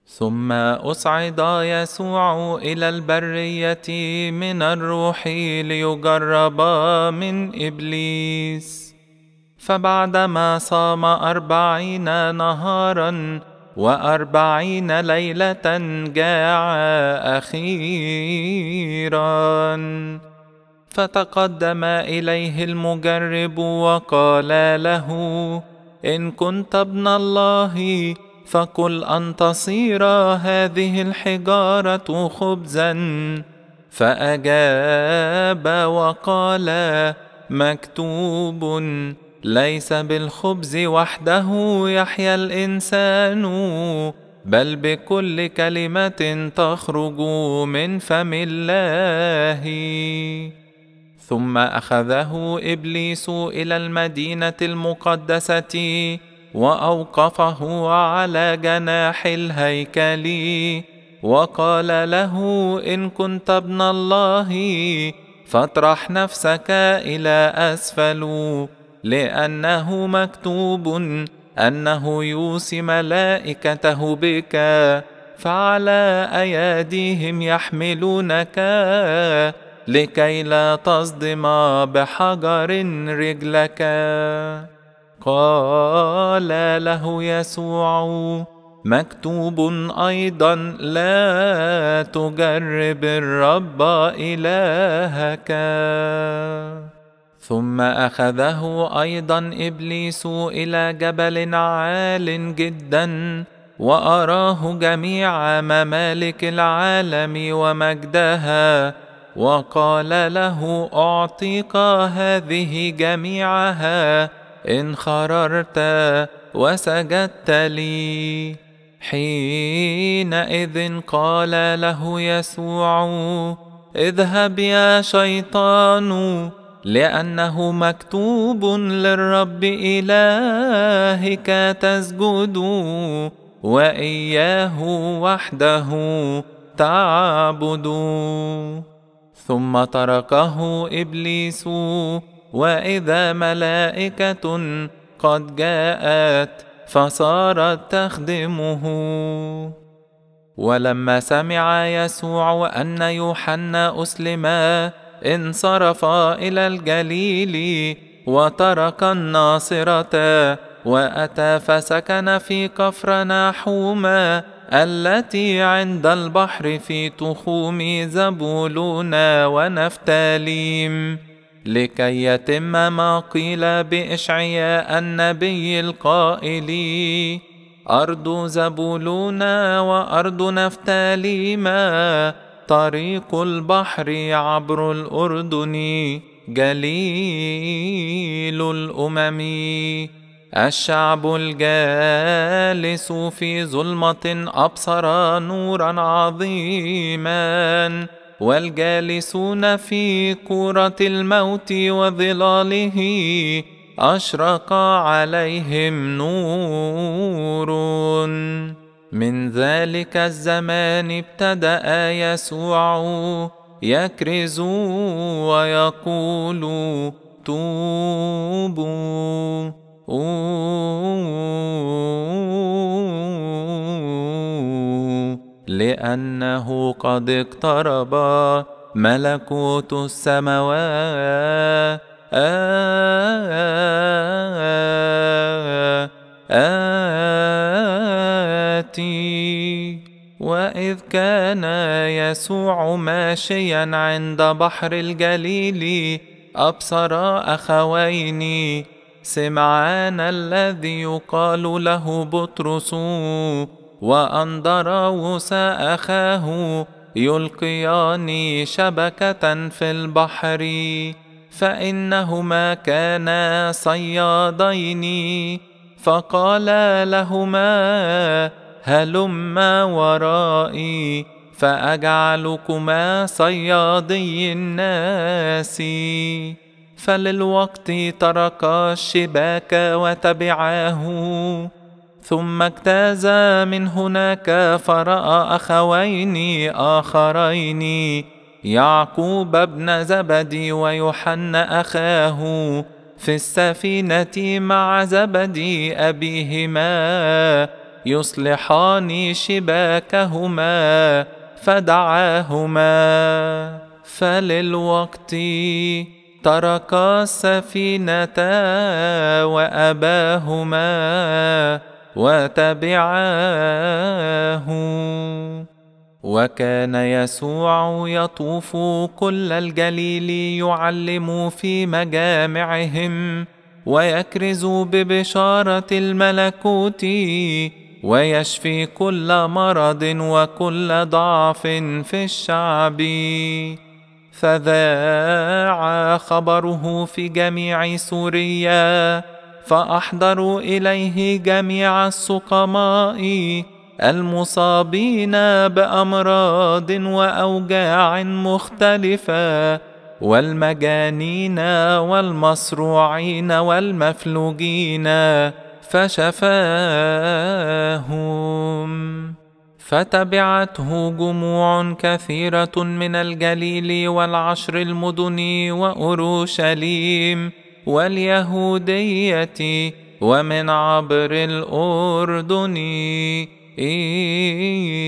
ثم أصعد يسوع إلى البرية من الروح ليجرب من إبليس. فبعدما صام 40 نهارا و40 ليلة جاع أخيرا، فتقدم إليه المجرب وقال له: إن كنت ابن الله فقل أن تصير هذه الحجارة خبزا. فأجاب وقال: مكتوب: ليس بالخبز وحده يحيا الإنسان، بل بكل كلمة تخرج من فم الله. ثم أخذه إبليس إلى المدينة المقدسة وأوقفه على جناح الهيكل وقال له: إن كنت ابن الله فاطرح نفسك إلى أسفل، لأنه مكتوب أنه يوصي ملائكته بك، فعلى أيديهم يحملونك لكي لا تصدم بحجر رجلك. قال له يسوع: مكتوب أيضا: لا تجرب الرب إلهك. ثم أخذه أيضا إبليس إلى جبل عال جدا وأراه جميع ممالك العالم ومجدها، وقال له: أعطيك هذه جميعها إن خررت وسجدت لي. حينئذ قال له يسوع: اذهب يا شيطان، لأنه مكتوب: للرب إلهك تسجد وإياه وحده تعبد. ثم تركه إبليس، وإذا ملائكة قد جاءت فصارت تخدمه. ولما سمع يسوع أن يوحنا أسلم انصرف إلى الجليل وترك الناصرة وأتى فسكن في كفرناحوم التي عند البحر في تخوم زبولون ونفتاليم، لكي يتم ما قيل بإشعياء النبي القائل: أرض زبولون وأرض نفتاليم طريق البحر عبر الأردن جليل الأمم. الشعب الجالس في ظلمة أبصر نورا عظيما، والجالسون في كورة الموت وظلاله أشرق عليهم نور. من ذلك الزمان ابتدأ يسوع يكرز ويقول: توبوا لأنه قد اقترب ملكوت السماوات. وإذ كان يسوع ماشيا عند بحر الجليل أبصر أخوين، سمعان الذي يقال له بطرس وأندراوس أخاه يلقيان شبكة في البحر، فإنهما كانا صيادين. فقال لهما: هلما ورائي فأجعلكما صيادي الناس. فللوقت تركا الشباك وتبعاه. ثم اجتاز من هناك فرأى أخوين آخرين، يعقوب ابن زبدي ويوحنا أخاه، في السفينة مع زبدي أبيهما، يصلحان شباكهما، فدعاهما. فللوقت تركا السفينة وأباهما وتبعاه. وكان يسوع يطوف كل الجليل يعلم في مجامعهم، ويكرز ببشارة الملكوت، ويشفي كل مرض وكل ضعف في الشعب. فذاع خبره في جميع سوريا، فأحضروا إليه جميع السقماء المصابين بأمراض وأوجاع مختلفة، والمجانين والمصروعين والمفلوجين، فشفاهم. فتبعته جموع كثيرة من الجليل والعشر المدن وأورشليم واليهودية ومن عبر الأردن.